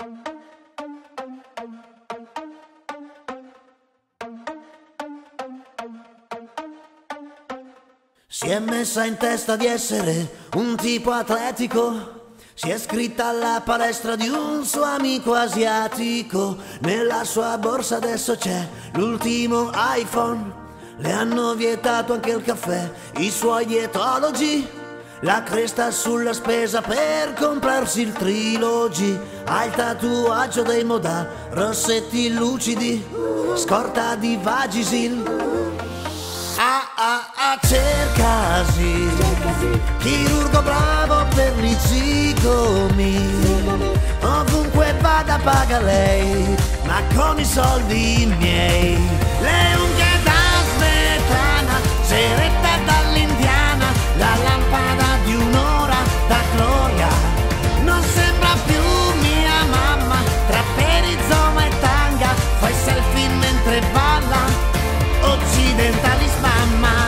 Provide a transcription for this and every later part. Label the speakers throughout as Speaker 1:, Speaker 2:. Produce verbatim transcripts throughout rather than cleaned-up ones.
Speaker 1: Si è messa in testa di essere un tipo atletico, si è iscritta alla palestra di un suo amico asiatico. Nella sua borsa adesso c'è l'ultimo iPhone, le hanno vietato anche il caffè i suoi dietologi. La cresta sulla spesa per comprarsi il trilogi, ha il tatuaggio dei Modà, rossetti lucidi, scorta di Vagisil. Ah ah ah, cercasi, chirurgo bravo per gli zigomi, ovunque vada paga lei, ma con i soldi miei. Le unghie da Svetlana, ceretta dall'Indiana, la lampada di un'ora da Gloria, non sembra più mia mamma, tra perizoma e tanga, fai selfie mentre balla. Occidentalis mamma,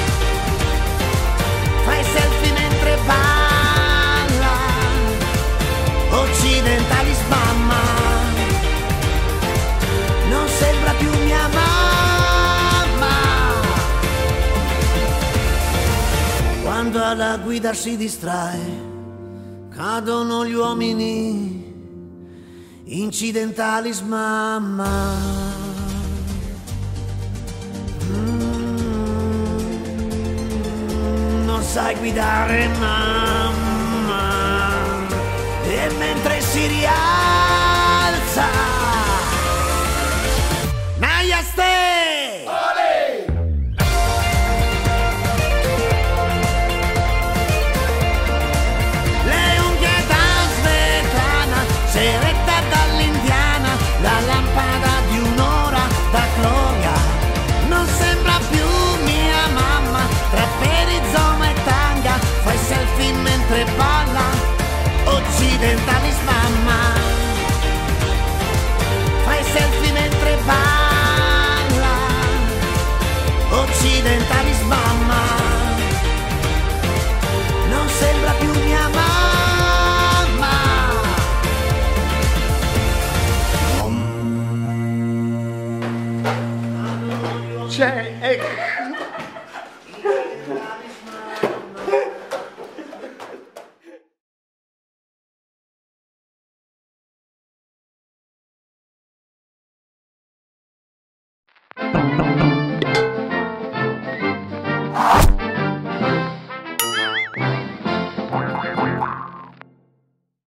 Speaker 1: fai selfie mentre balla. Occidentalis mamma, non sembra più mia mamma. Quando alla guida si distrae, cadono gli uomini. Incidentalis mamma. Sai guidare mamma, e mentre si rialza Namaste! Olè! Le unghie da Svetlana, ceretta dall'Indiana, la lampada di un'ora da Gloria, non sembra più mia mamma, tra perizoma e tanga, fai selfie mentre balla. Occidentalis mamma, fai selfie mentre balla. Occidentalis mamma, non sembra più mia mamma.
Speaker 2: C'è, ecco.
Speaker 3: Thank you.